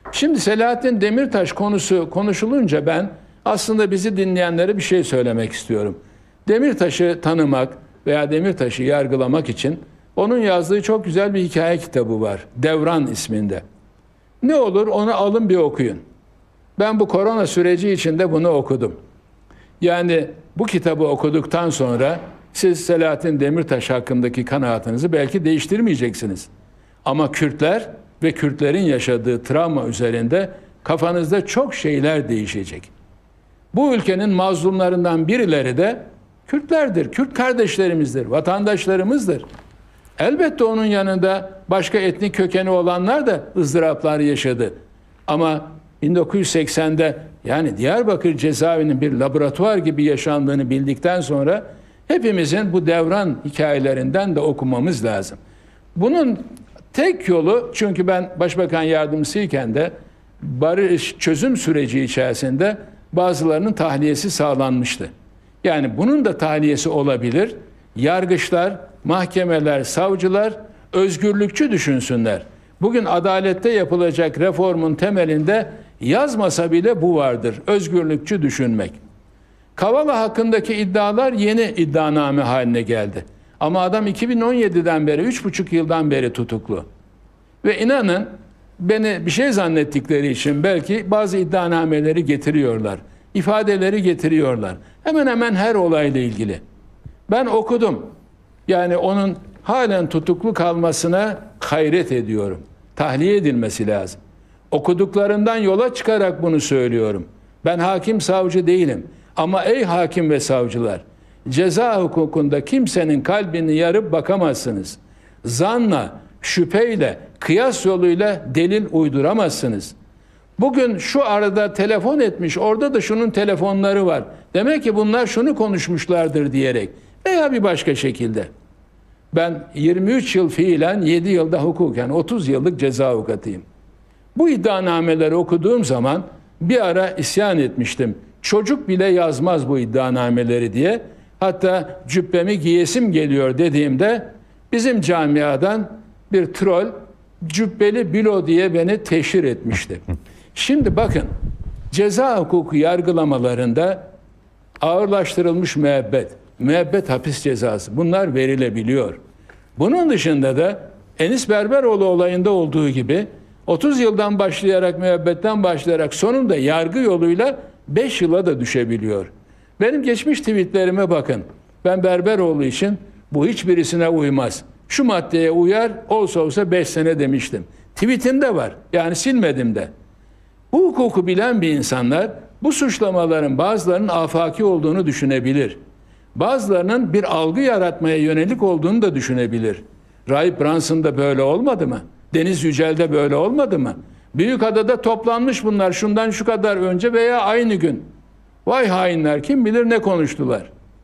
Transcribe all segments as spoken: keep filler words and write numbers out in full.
Şimdi Selahattin Demirtaş konusu konuşulunca ben aslında bizi dinleyenlere bir şey söylemek istiyorum. Demirtaş'ı tanımak veya Demirtaş'ı yargılamak için onun yazdığı çok güzel bir hikaye kitabı var. Devran isminde. Ne olur onu alın bir okuyun. Ben bu korona süreci içinde bunu okudum. Yani bu kitabı okuduktan sonra siz Selahattin Demirtaş hakkındaki kanaatinizi belki değiştirmeyeceksiniz. Ama Kürtler ve Kürtlerin yaşadığı travma üzerinde kafanızda çok şeyler değişecek. Bu ülkenin mazlumlarından birileri de Kürtlerdir, Kürt kardeşlerimizdir, vatandaşlarımızdır. Elbette onun yanında başka etnik kökeni olanlar da ızdıraplar yaşadı. Ama bin dokuz yüz seksende yani Diyarbakır cezaevinin bir laboratuvar gibi yaşandığını bildikten sonra hepimizin bu devran hikayelerinden de okumamız lazım. Bunun tek yolu, çünkü ben başbakan yardımcısıyken de barış çözüm süreci içerisinde bazılarının tahliyesi sağlanmıştı. Yani bunun da tahliyesi olabilir. Yargıçlar, mahkemeler, savcılar özgürlükçü düşünsünler. Bugün adalette yapılacak reformun temelinde yazmasa bile bu vardır. Özgürlükçü düşünmek. Kavala hakkındaki iddialar yeni iddianame haline geldi. Ama adam iki bin on yediden beri, üç buçuk yıldan beri tutuklu. Ve inanın beni bir şey zannettikleri için belki bazı iddianameleri getiriyorlar. İfadeleri getiriyorlar. Hemen hemen her olayla ilgili. Ben okudum. Yani onun halen tutuklu kalmasına hayret ediyorum. Tahliye edilmesi lazım. Okuduklarımdan yola çıkarak bunu söylüyorum. Ben hakim savcı değilim. Ama ey hakim ve savcılar, ceza hukukunda kimsenin kalbini yarıp bakamazsınız. Zanla, şüpheyle, kıyas yoluyla delil uyduramazsınız. Bugün şu arada telefon etmiş, orada da şunun telefonları var. Demek ki bunlar şunu konuşmuşlardır diyerek veya bir başka şekilde. Ben yirmi üç yıl fiilen yedi yılda hukuken otuz yıllık ceza avukatıyım. Bu iddianameleri okuduğum zaman bir ara isyan etmiştim. Çocuk bile yazmaz bu iddianameleri diye. Hatta cübbemi giyesim geliyor dediğimde bizim camiadan bir troll cübbeli bilo diye beni teşhir etmişti. Şimdi bakın, ceza hukuku yargılamalarında ağırlaştırılmış müebbet, müebbet hapis cezası bunlar verilebiliyor. Bunun dışında da Enis Berberoğlu olayında olduğu gibi otuz yıldan başlayarak, müebbetten başlayarak sonunda yargı yoluyla beş yıla da düşebiliyor. Benim geçmiş tweetlerime bakın. Ben Berberoğlu için bu hiçbirisine uymaz. Şu maddeye uyar, olsa olsa beş sene demiştim. Tweetimde var. Yani silmedim de. Bu hukuku bilen bir insanlar bu suçlamaların bazılarının afaki olduğunu düşünebilir. Bazılarının bir algı yaratmaya yönelik olduğunu da düşünebilir. Rahip Branson'da böyle olmadı mı? Deniz Yücel'de böyle olmadı mı? Büyükada'da toplanmış bunlar şundan şu kadar önce veya aynı gün. Vay hainler, kim bilir ne konuştular.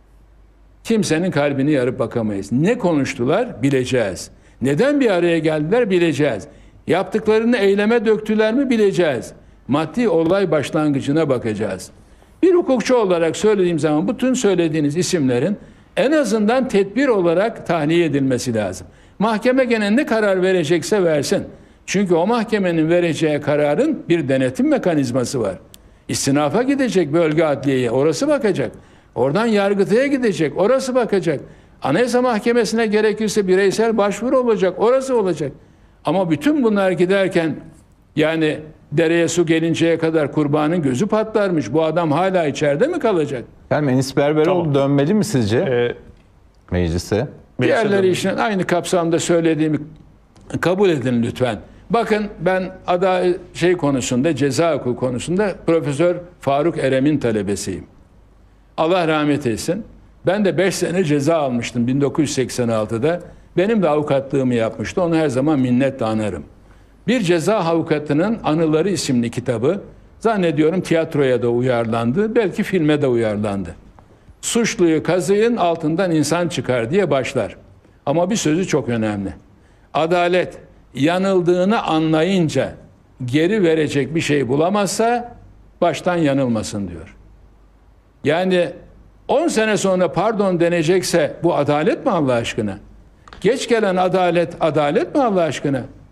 Kimsenin kalbini yarıp bakamayız. Ne konuştular bileceğiz. Neden bir araya geldiler bileceğiz. Yaptıklarını eyleme döktüler mi bileceğiz. Maddi olay başlangıcına bakacağız. Bir hukukçu olarak söylediğim zaman bütün söylediğiniz isimlerin en azından tedbir olarak tahliye edilmesi lazım. Mahkeme gene ne karar verecekse versin. Çünkü o mahkemenin vereceği kararın bir denetim mekanizması var. İstinafa gidecek bölge adliyeye, orası bakacak. Oradan Yargıtay'a gidecek, orası bakacak. Anayasa Mahkemesi'ne gerekirse bireysel başvuru olacak, orası olacak. Ama bütün bunlar giderken yani dereye su gelinceye kadar kurbanın gözü patlarmış. Bu adam hala içeride mi kalacak? Yani Enis Berberoğlu Tamam. dönmeli mi sizce Ee, meclise? Diğerleri için aynı kapsamda söylediğimi kabul edin lütfen. Bakın ben aday şey konusunda, ceza hukuku konusunda Profesör Faruk Erem'in talebesiyim. Allah rahmet eylesin. Ben de beş sene ceza almıştım bin dokuz yüz seksen altıda. Benim de avukatlığımı yapmıştı. Onu her zaman minnetle anarım. Bir Ceza Avukatı'nın Anıları isimli kitabı zannediyorum tiyatroya da uyarlandı. Belki filme de uyarlandı. Suçluyu kazıyın, altından insan çıkar diye başlar. Ama bir sözü çok önemli. Adalet yanıldığını anlayınca geri verecek bir şey bulamazsa baştan yanılmasın diyor. Yani on sene sonra pardon denecekse bu adalet mi Allah aşkına? Geç gelen adalet adalet mi Allah aşkına?